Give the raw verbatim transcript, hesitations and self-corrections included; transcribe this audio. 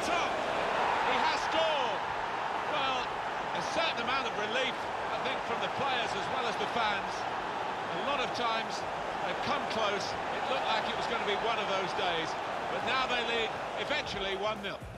top. He has scored. Well, a certain amount of relief, I think, from the players as well as the fans. A lot of times they've come close. It looked like it was going to be one of those days. But now they lead, eventually one nil.